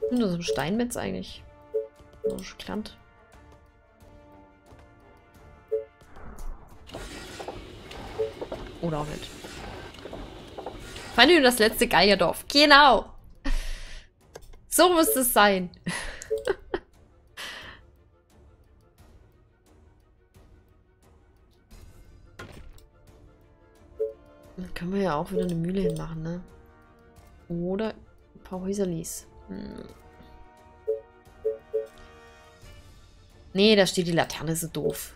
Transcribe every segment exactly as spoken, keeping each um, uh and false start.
Nur so ein Steinmetz eigentlich. So gelernt. Oder auch nicht. Fand ich nur das letzte Geierdorf. Genau. So muss es sein. Dann können wir ja auch wieder eine Mühle hinmachen, ne? Oder ein paar Häuserlis. Hm. Nee, da steht die Laterne so doof.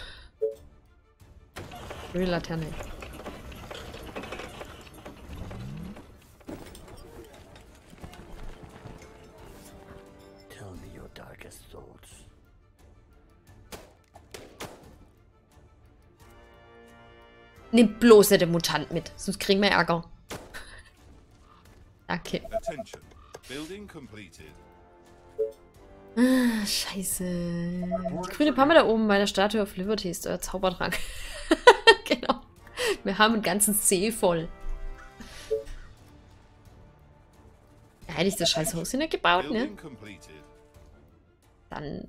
Die Laterne. Tell me your darkest thoughts. Nimm bloß nicht den Mutant mit, sonst kriegen wir Ärger. Danke. Attention. Building completed. Ah, scheiße. Die grüne Pamme da oben bei der Statue of Liberty ist euer Zaubertrank. Genau. Wir haben einen ganzen See voll. Ja, hätte ich das scheiß Haus hier nicht gebaut, ne? Building completed. Dann...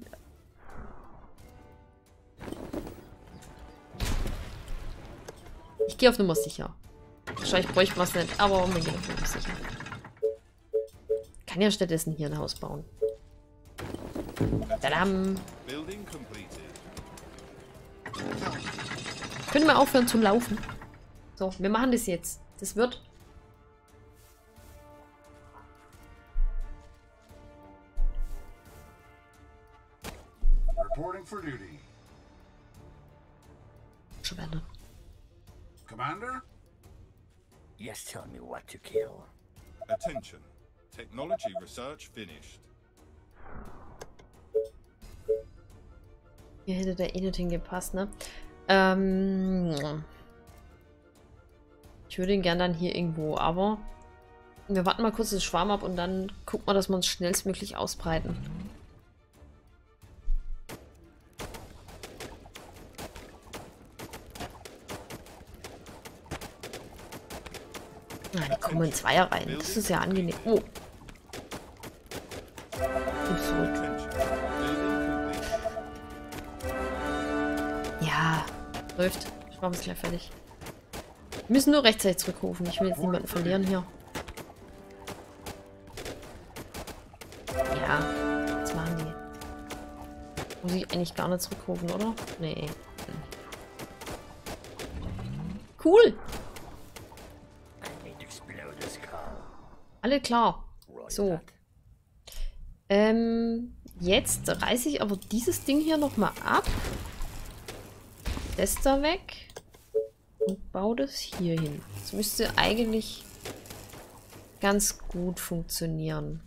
Ich gehe auf Nummer sicher. Wahrscheinlich bräuchte man es nicht, aber wir gehen auf Nummer sicher. Kann ja stattdessen hier ein Haus bauen. Tadam. Building completed. Können wir aufhören zu laufen? So, wir machen das jetzt. Das wird... Reporting for duty. Schon wieder. Commander? Yes, tell me what to kill. Attention. Technology research finished. Hier hätte der eh nicht hingepasst, ne? Ähm... Ich würde ihn gern dann hier irgendwo, aber... Wir warten mal kurz den Schwarm ab und dann gucken wir, dass wir uns schnellstmöglich ausbreiten. Ah, die kommen in Zweier rein. Das ist ja angenehm. Oh. Und zurück. Attention. Building completed. Ja, läuft. Schwarm ist gleich fertig. Wir müssen nur rechtzeitig zurückrufen. Ich will jetzt niemanden verlieren hier. Ja, was machen die? Muss ich eigentlich gar nicht zurückrufen, oder? Nee. Cool. I need to explode this car. Alle klar. Roger So. that. Ähm, jetzt reiße ich aber dieses Ding hier nochmal ab. Das da weg. Und baue das hier hin. Das müsste eigentlich ganz gut funktionieren.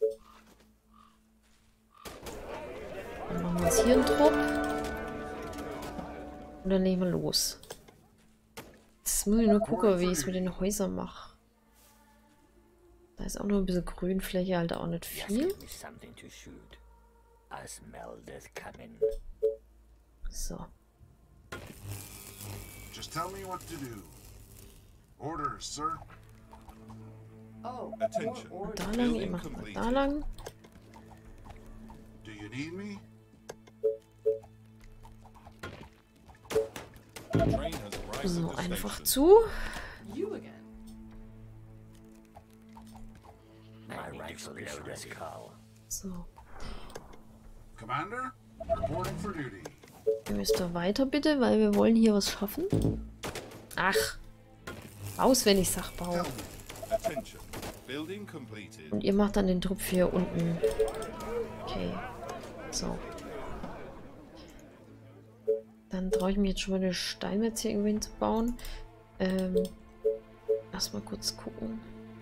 Dann machen wir uns hier einen Trupp. Und dann legen wir los. Jetzt muss ich nur gucken, wie ich es mit den Häusern mache. Da ist auch noch ein bisschen Grünfläche, halt auch nicht Just viel. give me something to shoot. I smell death coming. So. Just tell me what to do. Orders, sir. Attention. Da lang, ihr Building macht mal completed. da lang. Do you need me? The train has arrived So, at the einfach station. zu. My rifle is this car. So. Commander? Reporting for duty. Ihr müsst da weiter bitte, weil wir wollen hier was schaffen. Ach. Raus, wenn ich sag, bau. Tell me. Attention. Building completed. Und ihr macht dann den Trupp hier unten. Okay. So. Dann traue ich mich jetzt schon mal eine Steinmetz hier irgendwo hinzubauen. Ähm. Lass mal kurz gucken.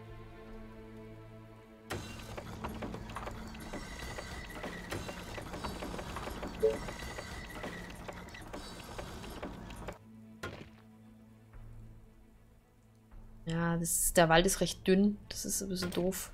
Ja, das ist, der Wald ist recht dünn. Das ist ein bisschen doof.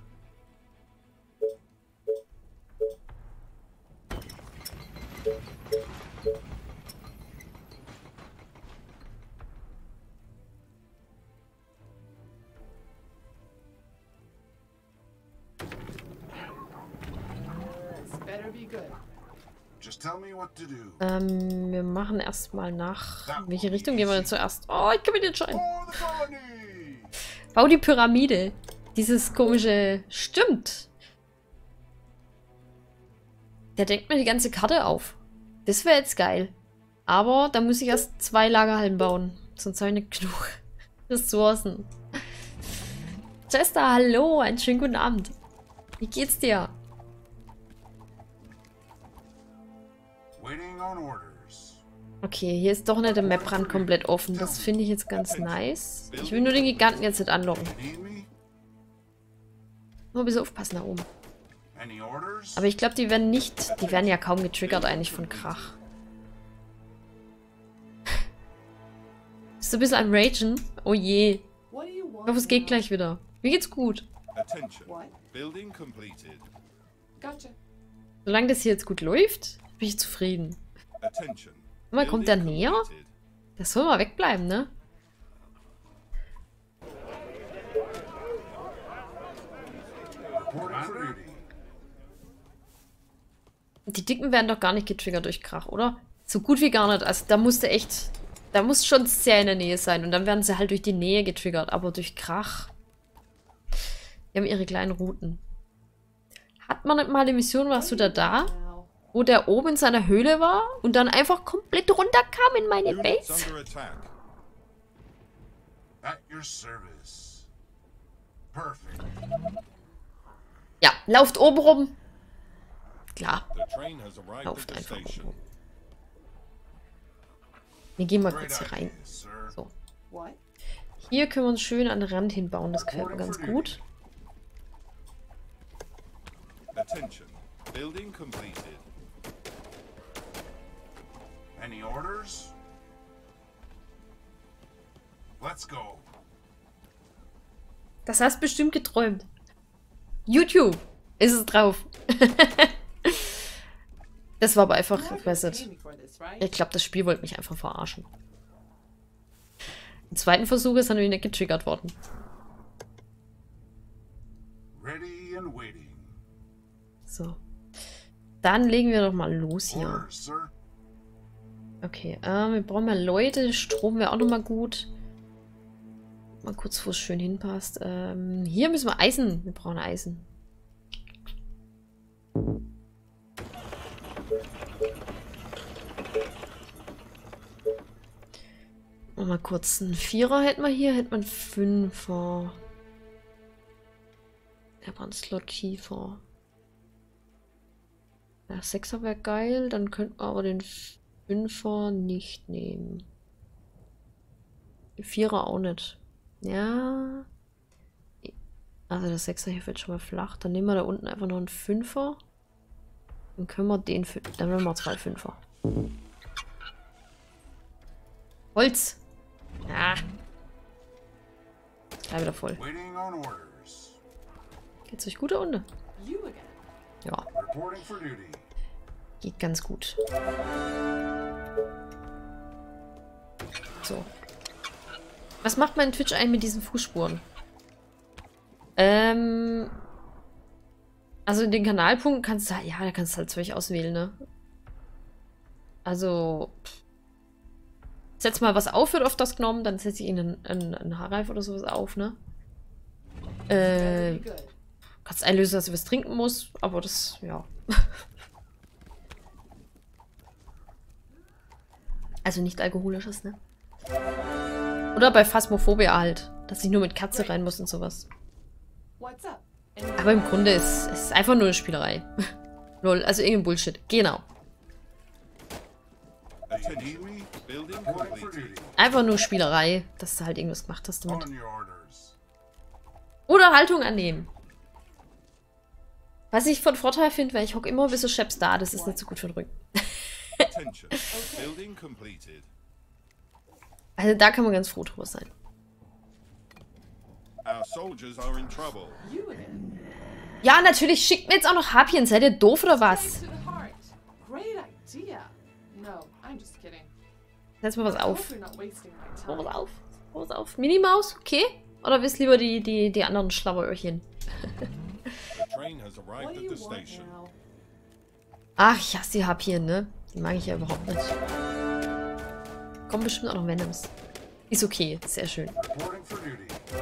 better be good. Just tell me what to do. Ähm, wir machen erstmal nach. In welche Richtung gehen wir denn zuerst? Oh, ich kann mich nicht entscheiden. For the colony! Bau die Pyramide. Dieses komische. Stimmt. Der deckt mir die ganze Karte auf. Das wäre jetzt geil. Aber da muss ich erst zwei Lagerhallen bauen. Sonst habe ich nicht genug Ressourcen. Chester, hallo. Einen schönen guten Abend. Wie geht's dir? Waiting on orders. Okay, hier ist doch nicht der Maprand komplett offen. Das finde ich jetzt ganz nice. Ich will nur den Giganten jetzt nicht anlocken. Need me? Nur ein bisschen aufpassen da oben. Any orders? Aber ich glaube, die werden nicht... Die werden ja kaum getriggert eigentlich von Krach. Bist du ein bisschen am Ragen? Oh je. What do you Ich want? hoffe, es geht now? gleich wieder. Mir geht's gut. Attention. What? Building completed. Gotcha. Solange das hier jetzt gut läuft, bin ich zufrieden. Attention. Mal, kommt der Building näher? completed. Das soll mal wegbleiben, ne? Reporting for duty. Die Dicken werden doch gar nicht getriggert durch Krach, oder? So gut wie gar nicht. Also da musste echt... Da muss schon sehr in der Nähe sein. Und dann werden sie halt durch die Nähe getriggert. Aber durch Krach... Die haben ihre kleinen Routen. Hat man nicht mal eine Mission, warst du da da? Now. Wo der oben in seiner Höhle war und dann einfach komplett runterkam in meine Units Base? under attack. At your service. Perfect. Ja, lauft oben rum. Klar, The train has arrived at lauft the einfach oben station. rum. Wir gehen mal Great kurz hier rein. idea, sir. So. What? Hier können wir uns schön an den Rand hinbauen. Das gefällt mir ganz gut. Attention. Building completed. Any orders? Let's go. Das hast bestimmt geträumt. YouTube ist es drauf. Das war aber einfach, ich weiß Pay nicht. me for this, right? Ich glaube, das Spiel wollte mich einfach verarschen. Im zweiten Versuch ist er nämlich nicht getriggert worden. Ready and waiting. So. Dann legen wir doch mal los hier. Orders, sir. Okay, ähm, wir brauchen mal Leute. Strom wäre auch nochmal gut. Mal kurz, wo es schön hinpasst. Ähm, hier müssen wir Eisen. Wir brauchen Eisen. Mal kurz einen Vierer hätten wir hier. Hätten wir einen Fünfer. Der war ein Slot tiefer. Ja, Sechser wäre geil. Dann könnten wir aber den Fünfer nicht nehmen. Den Vierer auch nicht. Ja. Also der Sechser hier fällt schon mal flach. Dann nehmen wir da unten einfach noch einen Fünfer. Dann können wir den... Fün- Dann nehmen wir zwei Fünfer. Holz! Ah. Gleich wieder voll. Waiting on orders. Geht's euch gut da unten? You again. Ja, Reporting for duty. geht ganz gut. So. Was macht mein Twitch ein mit diesen Fußspuren? Ähm. Also in den Kanalpunkten kannst du halt, ja, da kannst du halt Zeug auswählen, ne? Also. Pff. Setz mal was auf, wird oft das genommen, dann setze ich ihnen einen, einen Haarreif oder sowas auf, ne? Better Äh. be good. Kannst einlösen, dass du was trinken musst, aber das, ja. Also nicht alkoholisches, ne? Oder bei Phasmophobia halt, dass ich nur mit Katze rein muss und sowas. What's up? Any- Aber im Grunde ist es einfach nur eine Spielerei. Lol, also irgendein Bullshit. Genau. Attention. Building Reporting for completed. duty. Einfach nur Spielerei, dass du halt irgendwas gemacht hast damit. On your orders. Oder Haltung annehmen. Was ich von Vorteil finde, weil ich hocke immer bis so Chefs da, das ist nicht so gut für den Rücken. Attention. Building completed. Also da kann man ganz froh drüber sein. Our soldiers are in trouble. You again. Ja, natürlich, schickt mir jetzt auch noch Harpien. Seid ihr doof oder was? Straight to the heart. Great idea. No, I'm just kidding. Setz mal was I auf. hope you're not wasting my Mach time. was auf. Mach was auf. Minimaus, okay? Oder wisst lieber die, die, die anderen Schlaueröhrchen? The train has What arrived do at you the want station. now? Ach, ich hasse die Harpien, ne? Die mag ich ja überhaupt nicht. Kommen bestimmt auch noch Venoms. Ist okay, sehr schön. Reporting for duty.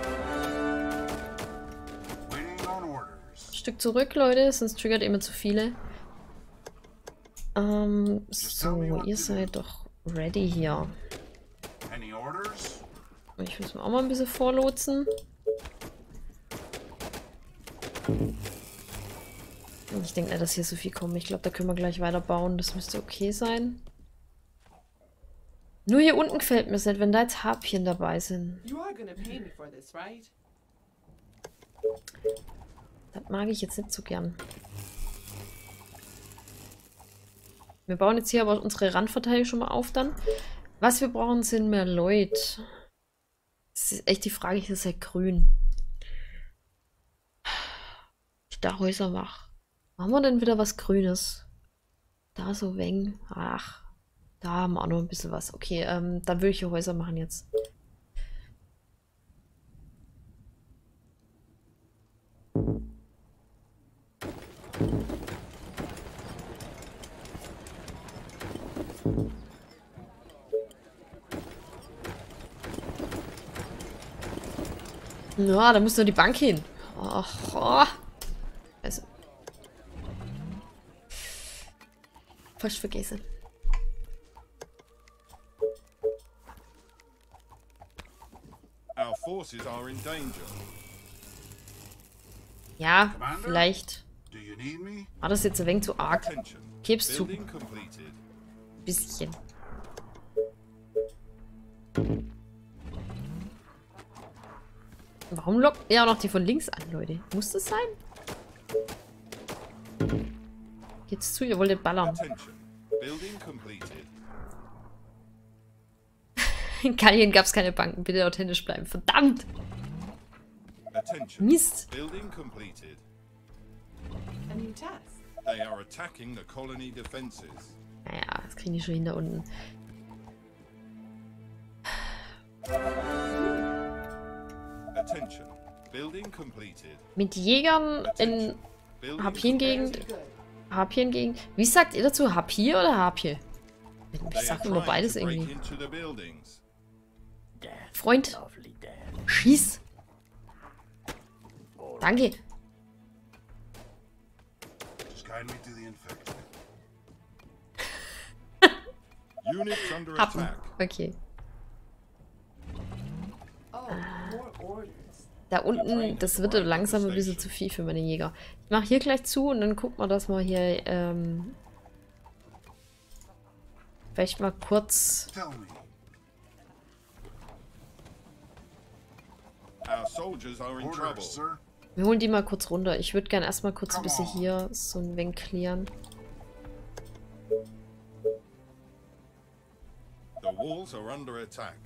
Waiting on orders. Stück zurück, Leute, sonst triggert immer zu viele. Ähm, so, ihr seid doch ready hier. Any orders? Ich muss mir auch mal ein bisschen vorlotsen. Ich denke nicht, dass hier so viel kommt. Ich glaube, da können wir gleich weiterbauen. Das müsste okay sein. Nur hier unten gefällt mir es nicht, wenn da jetzt Harpien dabei sind. You are gonna pay me for this, right? Das mag ich jetzt nicht so gern. Wir bauen jetzt hier aber unsere Randverteidigung schon mal auf dann. Was wir brauchen, sind mehr Leute. Das ist echt die Frage, hier ist ja grün. Ich da Häuser mache. Machen wir denn wieder was Grünes? Da so Weng. Ach, da haben wir auch noch ein bisschen was. Okay, ähm, dann würde ich hier Häuser machen jetzt. Ja, da muss nur die Bank hin. Ach, oh. Also. Fast vergessen. Our forces are in danger. Ja, Commander? vielleicht Do you need me? war das jetzt ein wenig zu arg. Attention. Gib's zu. Building completed. Bisschen. Warum lockt er auch noch die von links an, Leute? Muss das sein? Geht's zu, ihr wolltet ballern. Attention. Building completed. In Gallien gab's keine Banken. Bitte authentisch bleiben. Verdammt! Attention. Mist! Building completed. A new task. They are attacking the colony defenses. Naja, das kriegen die schon hin da unten. Attention. Building completed. Mit Jägern in Building Harpien-Gegend. Good. Harpien-Gegend. Wie sagt ihr dazu? Harpie oder Harpie? Ich They sag are immer trying beides to break irgendwie. into the buildings. Death, Freund, lovely death. schieß! Danke. Just guide me to the infected. Units under Happen. attack. Okay. Oh, more orders. Da unten, das wird langsam ein bisschen zu viel für meine Jäger. Ich mache hier gleich zu und dann gucken wir, dass wir hier ähm, vielleicht mal kurz... Tell me. Our soldiers are in trouble. Orders, sir. Wir holen die mal kurz runter. Ich würde gerne erstmal kurz ein bisschen hier so ein wenig klären. The walls are under attack.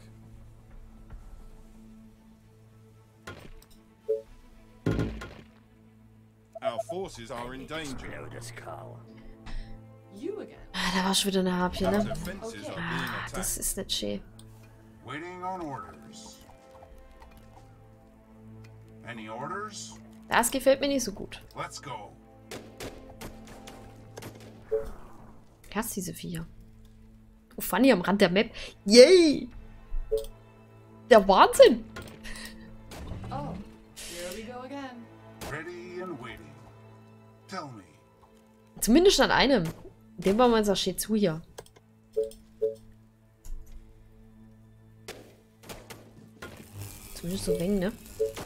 Our forces are in danger. Explode a skull. You again. Ah, da war schon wieder eine Harpie, Our ne? defenses are being Ah, das attacked. ist nicht schön. Waiting on orders. Any orders? Das gefällt mir nicht so gut. Let's go. Ich hasse diese Viecher. Oh, Fanny am Rand der Map. Yay! Der Wahnsinn! Oh, here we go again. Ready and waiting. Tell me. Zumindest an einem. Dem bauen wir uns auch schön zu hier. Zumindest so wenig, ne?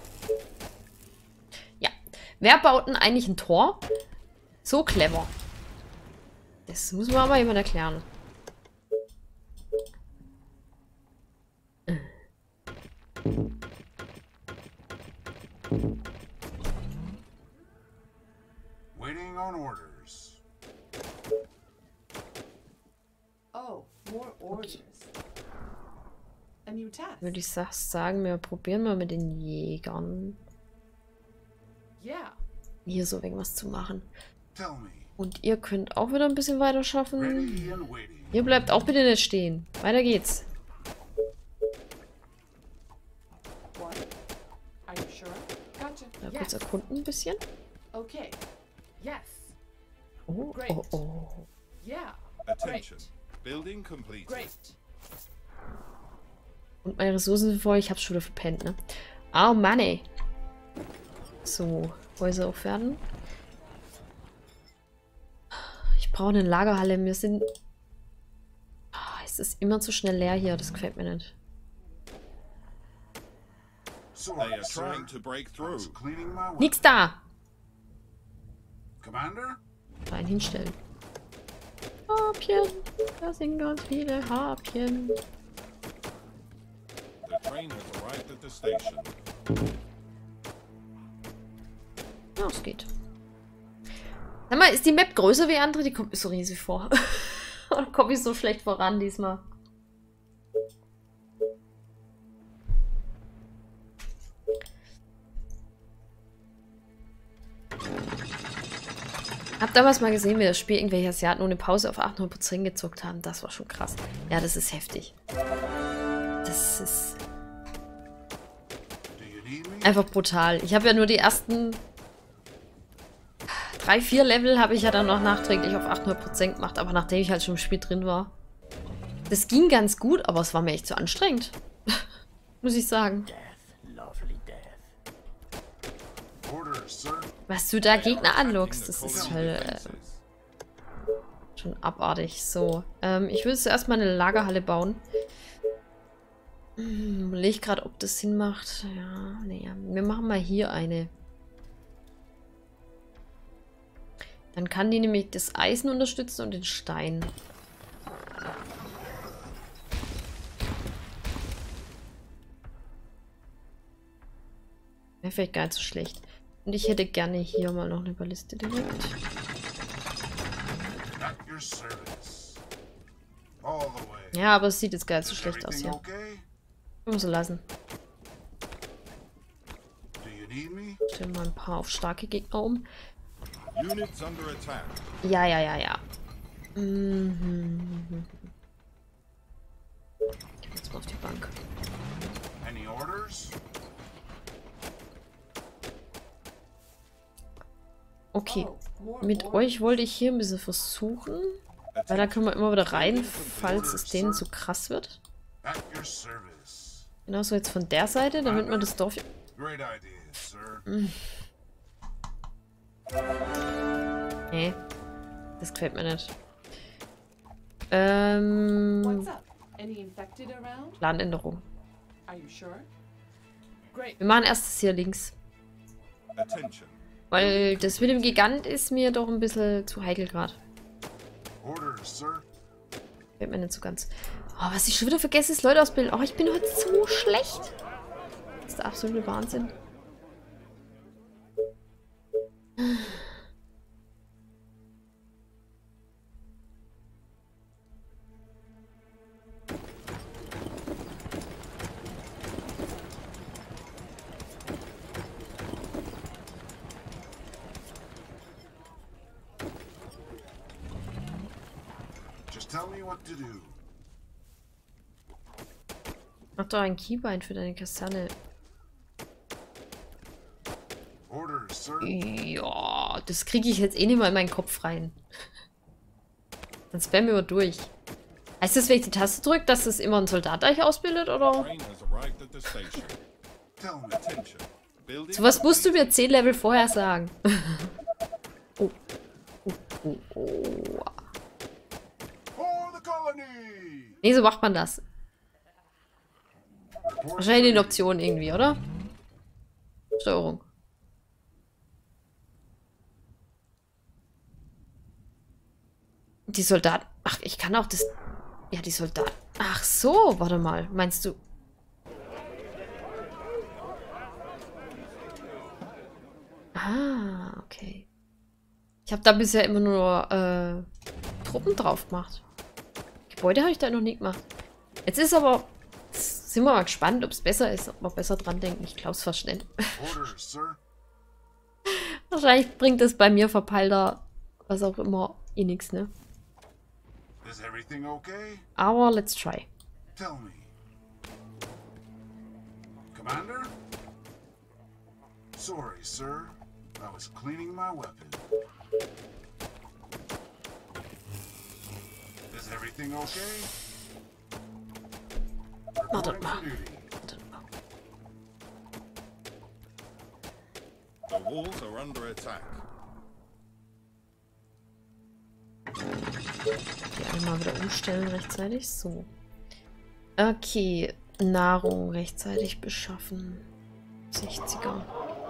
Ja. Wer baut denn eigentlich ein Tor? So clever. Das muss man aber jemand erklären. Waiting on orders. Oh, more orders. A new task. Würde ich sa- sagen, wir probieren mal mit den Jägern Yeah. hier so irgendwas zu machen. Tell me. Und ihr könnt auch wieder ein bisschen weiter schaffen. Ready and waiting. Ihr bleibt auch bitte nicht stehen. Weiter geht's. What? Are you sure? Gotcha. Mal kurz Yes. erkunden ein bisschen. Okay. Yes. Oh, Great. oh, oh. Yeah. Attention. Great. Building completed. Great. Und meine Ressourcen sind voll. Ich hab's schon wieder verpennt, ne? Oh, Mann, ey. So, Häuser aufwerten. Ich brauche eine Lagerhalle. Wir sind... Oh, es ist immer zu schnell leer hier. Das gefällt mir nicht. They Sorry, are sir. trying to break I through. was cleaning my weapon. Nix da! Commander? Rein hinstellen. Harpien. Da sind ganz viele Harpien. The train has arrived at the station. Ja, es geht. Sag mal, ist die Map größer wie andere? Die kommt mir so riesig vor. Oder komme ich so schlecht voran diesmal? Hab damals mal gesehen, wie das Spiel irgendwelche Asiaten ohne Pause auf achthundert Prozent gezockt haben. Das war schon krass. Ja, das ist heftig. Das ist Do you need me? einfach brutal. Ich habe ja nur die ersten drei, vier Level habe ich ja dann noch nachträglich auf achthundert Prozent gemacht, aber nachdem ich halt schon im Spiel drin war. Das ging ganz gut, aber es war mir echt zu anstrengend. Muss ich sagen. Death, lovely death. Orders, sir. Was du da They are Gegner attacking anlockst, the das ist colony halt, äh, defenses. schon abartig. So, ähm, ich will zuerst mal eine Lagerhalle bauen. Hm, überlege gerade, ob das Sinn macht. Ja, nee, wir machen mal hier eine. Dann kann die nämlich das Eisen unterstützen und den Stein. Wäre vielleicht gar nicht so schlecht. Und ich hätte gerne hier mal noch eine Balliste direkt. At your service. All the way. Ja, aber es sieht jetzt gar nicht so Is schlecht aus everything hier. okay? Muss so lassen. Do you need me? Stellen mal ein paar auf starke Gegner um. Units under attack. Ja, ja, ja, ja. Mhm. Ich geh jetzt mal auf die Bank. Any orders? Okay. Oh, more Mit orders. euch wollte ich hier ein bisschen versuchen. Weil da können wir immer wieder rein, falls es denen zu krass wird. At your service. Genauso jetzt von der Seite, damit man das Dorf... Great idea, sir. Nee. Das gefällt mir nicht. Ähm... What's up? Any infected around? Planänderung. Are you sure? Great. Wir machen erst das hier links. Attention. Weil das mit dem Gigant ist mir doch ein bisschen zu heikel gerade. Orders, sir. Fällt mir nicht so ganz. Oh, was ich schon wieder vergesse, ist Leute ausbilden. Oh, ich bin heute so schlecht. Das ist der absolute Wahnsinn. Just tell me what to do. Mach doch ein Keybind für deine Kaserne. Orders, sir. Ja, das kriege ich jetzt eh nicht mal in meinen Kopf rein. Dann spammen wir durch. Heißt das, wenn ich die Taste drücke, dass es immer ein Soldat gleich ausbildet, oder? Train has arrived at the station. Tell me. Attention. Building So was musst du completed. mir zehn Level vorher sagen. Oh. Oh, oh, oh. For the colony! Nee, so macht man das. Report Wahrscheinlich in ready. Optionen irgendwie, oder? Steuerung. Die Soldaten. Ach, ich kann auch das. Ja, die Soldaten. Ach so, warte mal. Meinst du. Ah, okay. Ich habe da bisher immer nur äh, Truppen drauf gemacht. Gebäude habe ich da noch nie gemacht. Jetzt ist aber. Jetzt sind wir mal gespannt, ob es besser ist, ob wir besser dran denken. Ich glaube es fast schnell. Orders, sir. Wahrscheinlich bringt es bei mir verpeilter, was auch immer, eh nix, ne? Is everything okay? Aber let's try. Tell me. Commander? Sorry, sir. I was cleaning my weapon. Everything okay? Wartet Reporting mal. for duty. Wartet mal. The walls are under attack. Die einmal wieder umstellen rechtzeitig. So. Okay. Nahrung rechtzeitig beschaffen. sechziger.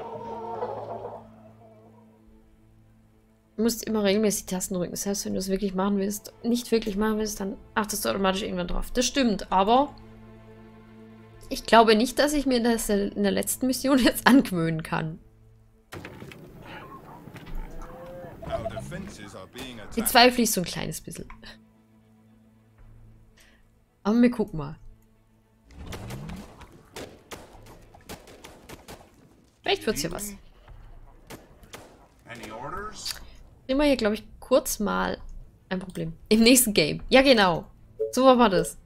Du musst immer regelmäßig die Tasten drücken. Das heißt, wenn du es wirklich machen willst, nicht wirklich machen willst, dann achtest du automatisch irgendwann drauf. Das stimmt, aber ich glaube nicht, dass ich mir das in der letzten Mission jetzt angewöhnen kann. Our defenses are being Die attacked. zweifle ich so ein kleines bisschen. Aber wir gucken mal. Vielleicht wird's hier was. Any orders? Immer hier, glaube ich, kurz mal ein Problem. Im nächsten Game. Ja, genau. So war das.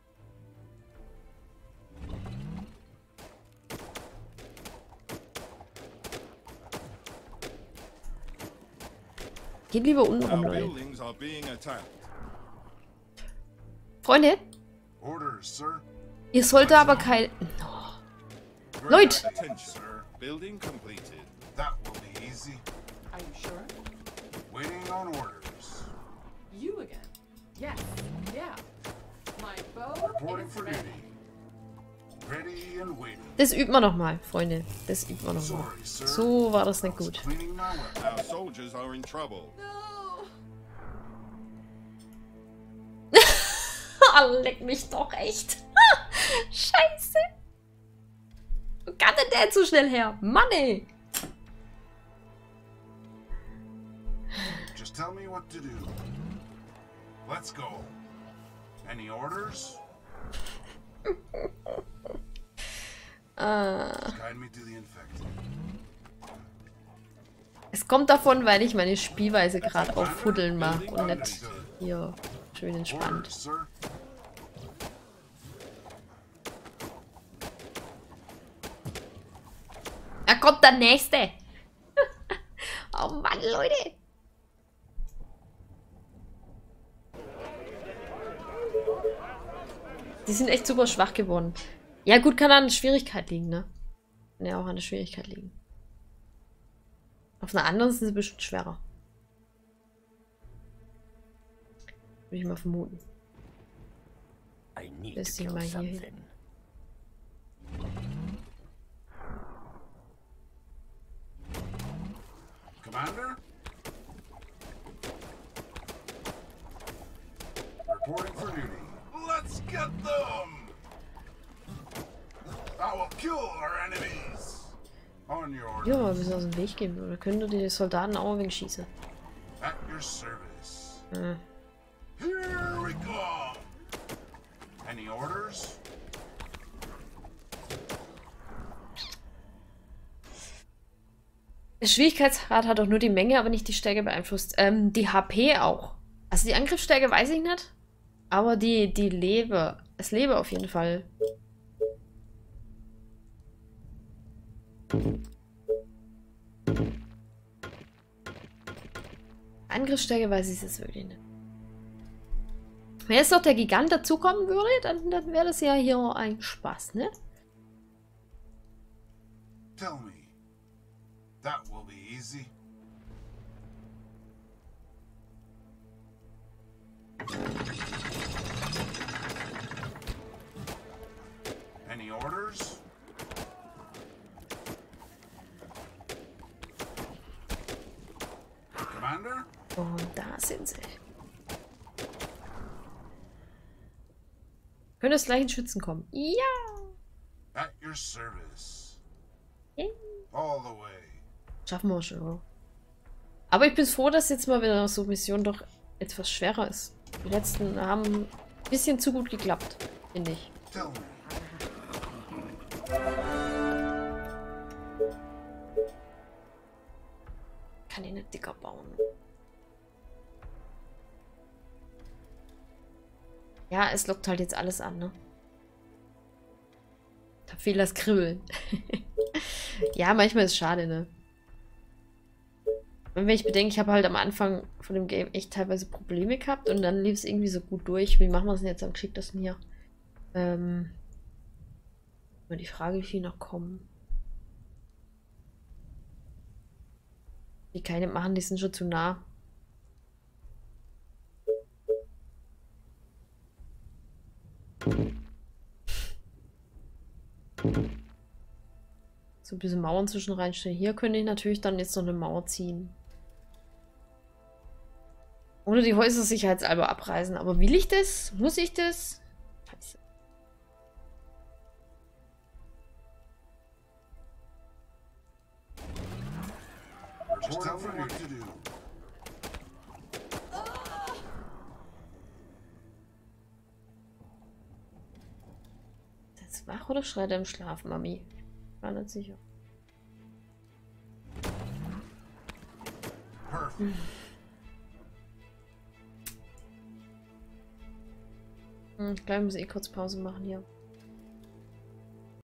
Geht lieber unten rum, Our Leute. buildings are being attacked. Freunde, Orders, sir. ihr solltet aber kein... Oh. Great Leute! Attention, sir. Building completed. That will be easy. Are you sure? Waiting on orders. You again? Yes. Yeah. My bow Reporting is for ready. duty. Ready and waiting. Das üben wir noch mal, Freunde. Das üben wir noch mal. Sorry, sir. So war das nicht gut. Cleaning my weapon. Our soldiers are in trouble. No. Oh, leck mich doch echt. Scheiße. Wo kann denn der zu schnell her? Mann, ey. Just tell me what to do. Let's go. Any orders? Ah. Guide me to the infected. Es kommt davon, weil ich meine Spielweise gerade auf Fuddeln mache und nicht hier schön entspannt. Orders, sir. Da kommt der Nächste. Oh Mann, Leute. Die sind echt super schwach geworden. Ja gut, kann an der Schwierigkeit liegen, ne? Kann ja auch an der Schwierigkeit liegen. Auf einer anderen sind sie bestimmt schwerer. Würde ich mal vermuten. I need Let's to see kill my here. something. Commander? Reporting for duty. Let's get them! I will kill our enemies! On your orders. Ja, wir müssen aus dem Weg gehen. Oder können du die Soldaten auch wegen schießen? At your service. Hm. Here we go! Any orders? Der Schwierigkeitsgrad hat auch nur die Menge, aber nicht die Stärke beeinflusst. Ähm, die H P auch. Also die Angriffsstärke weiß ich nicht. Aber die, die Lebe. Es lebe auf jeden Fall. Angriffsstärke weiß ich es wirklich nicht. Wenn jetzt noch der Gigant dazukommen würde, dann, dann wäre das ja hier ein Spaß, ne? Tell me. That will be easy. Any orders? Commander? Und da sind sie. Können das gleich in Schützen kommen? Ja! At your service. Yeah. All the way. Schaffen wir schon, oder? Aber ich bin froh, dass jetzt mal wieder so Mission doch etwas schwerer ist. Die letzten haben ein bisschen zu gut geklappt, finde ich. Tell me. Kann ich nicht dicker bauen. Ja, es lockt halt jetzt alles an, ne? Da fehlt das Kribbeln. Ja, manchmal ist es schade, ne? Wenn ich bedenke, ich habe halt am Anfang von dem Game echt teilweise Probleme gehabt und dann lief es irgendwie so gut durch. Wie machen wir es denn jetzt am geschicktesten hier? Ähm. Nur die Frage, wie viel noch kommen. Die keine machen, die sind schon zu nah. So ein bisschen Mauern zwischen reinstellen. Hier könnte ich natürlich dann jetzt noch eine Mauer ziehen. Ohne die Häuser sicherheitshalber abreißen. Aber will ich das? Muss ich das? Scheiße. Just tell me what to do. Ist er jetzt wach oder schreit er im Schlaf, Mami? War nicht sicher. Perfect. Hm. Hm, gleich muss ich eh kurz Pause machen hier.